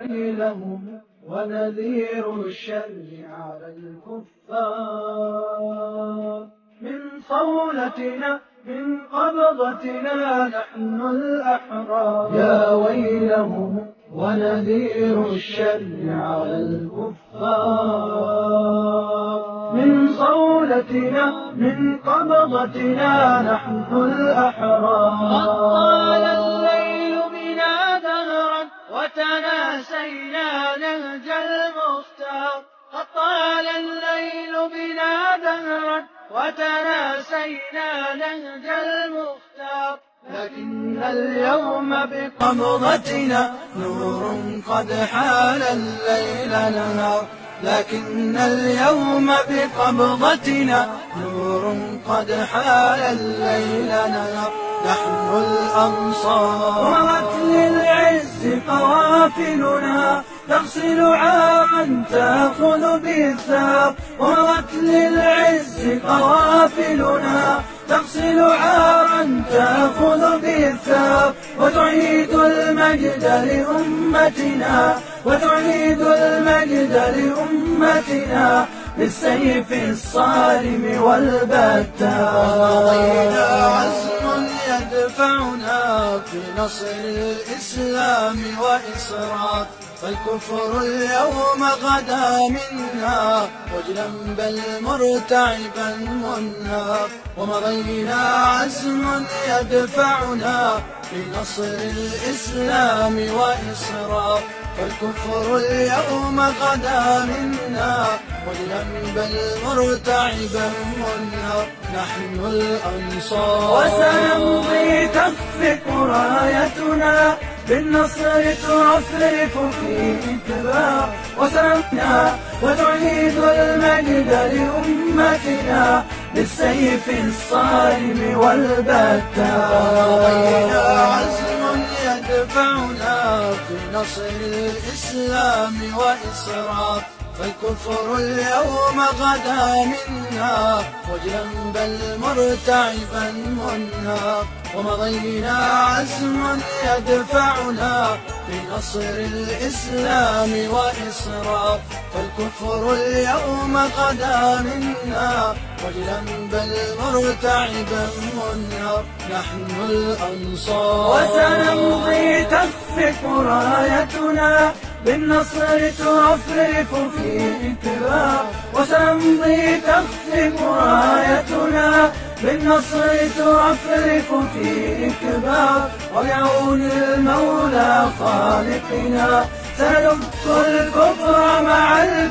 لهم ونذير الشر على الكفار. من صولتنا من قبضتنا نحن الأحرار. يا ويلهم ونذير الشر على الكفار. من صولتنا من قبضتنا نحن الأحرار. وتناسينا نهج المختار. قد طال الليل بنا دهرا وتناسينا نهج المختار. لكن اليوم بقبضتنا نور قد حال الليل نهار. لكن اليوم بقبضتنا نور قد حال الليل نهار. نحن الأنصار. مرت للعز قوافلنا تغسل عارا تأخذ بالثار. مرت للعز قوافلنا تغسل عارا تأخذ بالثار. وتعيد المجد لأمتنا وتعيد المجد لأمتنا بالسيف الصارم والبتار. عزم يدفعنا في نصر الإسلام وإصرار. فالكفر اليوم غدا منا وجلا بل مرتعبا منهار. ومضينا عزم يدفعنا في نصر الإسلام وإصرار. فالكفر اليوم غدا منا وجلا بل مرتعبا منهار. نحن الأنصار. وسنمضي تخفق رايتنا بالنصر ترفرف في انتباه. وسنمضي وتعيد المجد لأمتنا بالسيف الصارم والبتار. عزم يدفعنا في نصر الإسلام وإصرار. فالكفر اليوم غدا منا وجلا بل مرتعبا منهار. ومضينا عزم يدفعنا في نصر الإسلام وإصرار. فالكفر اليوم غدا منا وجلا بل مرتعبا منهار. نحن الأنصار. وسنمضي تخفق رايتنا بالنصر ترفرف في انتباه. وسنمضي تخفق رايتنا بالنصر ترفرف في انتباه. وبعون المولى خالقنا سندك الكفر مع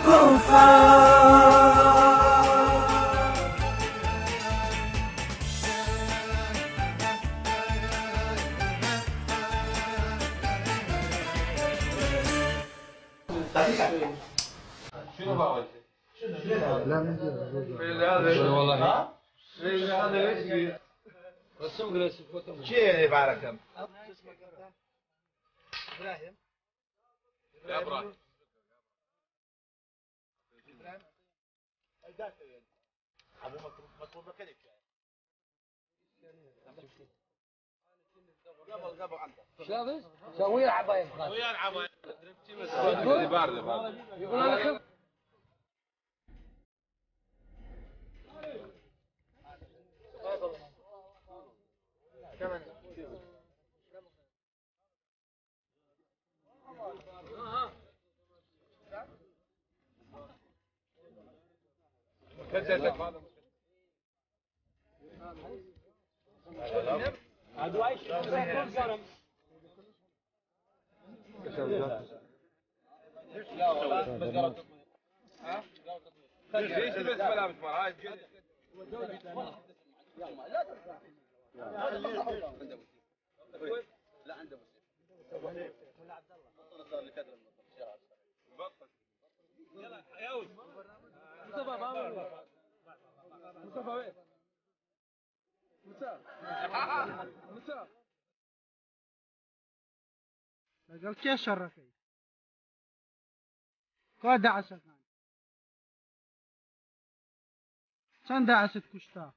الكفار. شنو باغي؟ لا من جهة والله هذا ايش؟ رسم جلسة فوتو. شيء بارك الله. ابراهيم. يا ابراهيم. ابو مطلوب كذب قبل انت. شافز سوي العباية ويا العباية. باردة يقول لك كمان لا عنده ولا عبد الله صار لي كدر يلا يا ولد مصطفى مصطفى وين مصطفى قال كيف شرفي قاد عسى كان دعست كشتا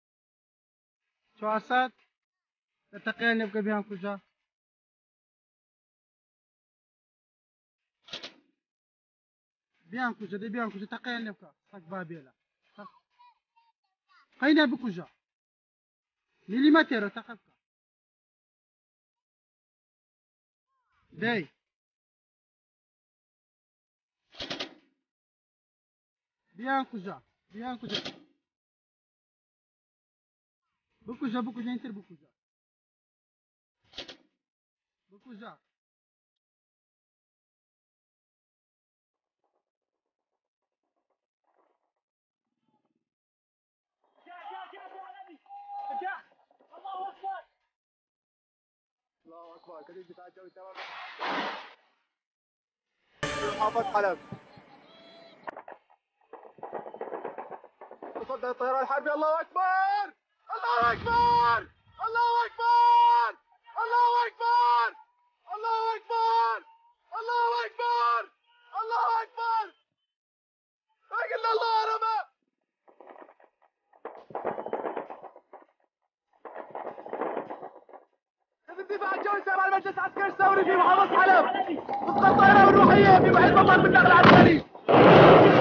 شو عسات تتقين يبقى بيان كجا Biancuja, de Biancuja, takayelevka, tak babela. Hayna bukuja. Milimetero takapka. Dey. Biancuja, Biancuja. Bukuja, inter bukuja. Bukuja. الله اكبر كريم دفاع الجوي تمام. محافظ حلب تصدى الطيران الحربي. الله اكبر الله اكبر الله اكبر الله اكبر الله اكبر الله اكبر الله اكبر. اجل الله رمى. الدفاع الجوي تابع المجلس العسكري الثوري في محافظة حلب ضد الطائرة الروحية في محيط مطار بالنقل العسكري.